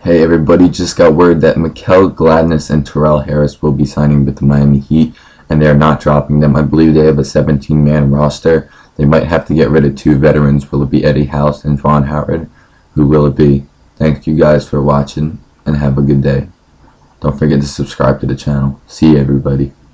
Hey everybody, just got word that Mickell Gladness and Terrel Harris will be signing with the Miami Heat, and they are not dropping them. I believe they have a 17-man roster. They might have to get rid of 2 veterans. Will it be Eddie House and Vaughn Howard? Who will it be? Thank you guys for watching, and have a good day. Don't forget to subscribe to the channel. See you everybody.